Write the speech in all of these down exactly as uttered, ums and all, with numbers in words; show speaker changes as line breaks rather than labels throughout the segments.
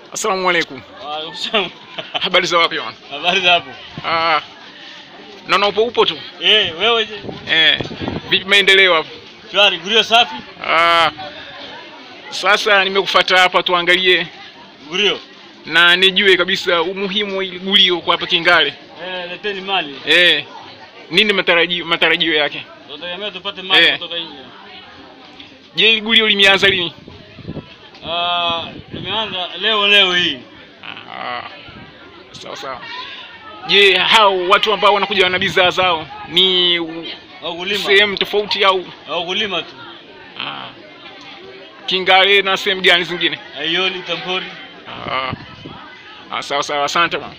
Asalamu alaykum.
Wa alaykum salaam.
Habari za wapi bwana?
Habari za hapo.
Ah. Naona upo upo tu.
Eh, wewe je?
Eh. Vipi maendeleo hapo?
Shwari, gurio safi?
Ah. Sasa nimekufuata hapa tuangalie
Gurio.
Na nijue kabisa umuhimu wa gurio kwa hapa Kingale.
Eh, leteni mali.
Eh. Nini matarajio matarajio yake?
Tunategemea tupate mali
Eh.
kutoka nje.
Je, ile gurio limeanza lini?
Ah, limeanza leo leo hii.
Ah. Sawa sawa. Je, hao watu ambao wanakuja na bidhaa zao ni
Au kulima?
sehemu tofauti au
Au kulima tu.
ah. Kingale na sehemu gani zingine?
Ayoli, Tampori.
Ah. Ah, sawa sawa, asante bwana.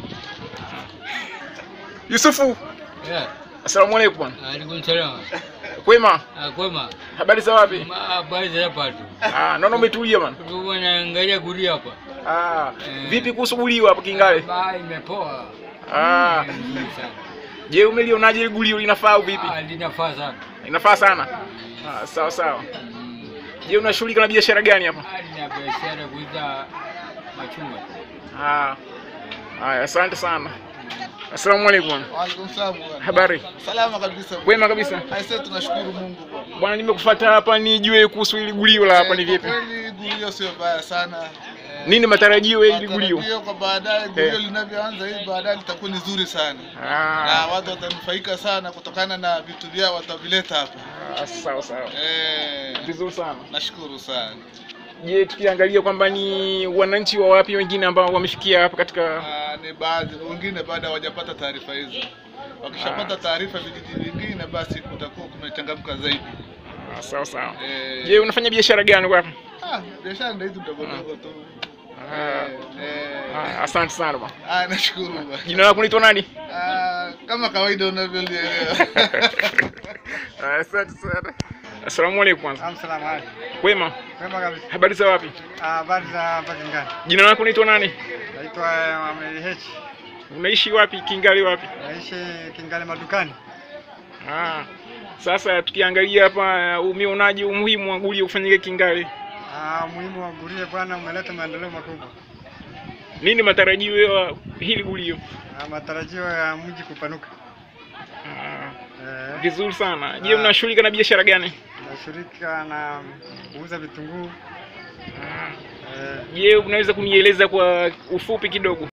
Yusufu.
Yeah.
Asalamu alaykum bwana.
Alaikum salaam.
Kwema?
Ah, kwema.
Habari za wapi?
Ma habari za hapa tu.
Ah, naona umetulia bwana.
Tuko naangalia guria hapa.
Ah,
Eh.
vipi kuhusu gulio hapa Kingale?
Ba imepoa.
Ah.
Eh, nzuri sana.
Je, umelionaje ile gulio linafaa au vipi?
Ah, linafaa sana.
Inafaa sana. Ah, sawa sawa. Je, unashughulika na biashara gani hapa?
Ah, nina biashara kuuza machungwa.
Ah. Haya, asante sana. Asalamu alaykum bwana.
Wa alaykum salaam.
Habari?
Salama kabisa.
Wema kabisa.
Aisee, tunashukuru Mungu bwana.
Bwana, nimekufuata hapa nijue kuhusu ile gulio la hapa ni vipi.
Kweli gulio sio baya sana.
Nini matarajio ya ile gulio?
Matarajio kwa baadaye gulio
Eh.
linavyoanza hivi baadaye litakuwa ni zuri sana.
Ah.
Na watu watanufaika sana kutokana na vitu vyao watavileta hapa.
Ah, sawa sawa.
Eh,
Vizuri sana.
nashukuru sana.
Je, tukiangalia kwamba ni wananchi wa wapi wengine ambao wamefikia hapa katika
Ah, ni baadhi wengine baada hawajapata taarifa hizo. Wakishapata taarifa vijiji vingine basi kutakuwa kumechangamka zaidi.
ah, sawa sawa.
Eh,
Je, unafanya biashara gani kwa hapa?
ah, biashara ndio hizo ndogo ndogo tu.
Ah,
Eh, eh.
ah, asante sana bwana.
Ah, nashukuru bwana.
Jina lako unaitwa nani?
Ah, kama kawaida unavyolielewa.
Ah, asante sana. Asalamu alaykum kwanza.
Asalamu alaykum.
Kwema?
Kwema kabisa.
Habari za wapi?
Habari za hapa Kingale.
Jina lako unaitwa nani?
Naitwa Mohamed Hechi.
Unaishi wapi? Kingale wapi?
Naishi Kingale madukani.
Ah. Sasa tukiangalia hapa umeonaje umuhimu wa gulio kufanyika Kingale?
Ah, muhimu wa guria bwana umeleta maendeleo makubwa.
Nini matarajio ya hili gulio?
Ah, matarajio ya mji kupanuka.
Ah,
Eh,
vizuri sana. Je, unashughulika na biashara gani?
nashirika na kuuza vitunguu.
Ah.
Eh,
Je, unaweza kunieleza kwa ufupi kidogo?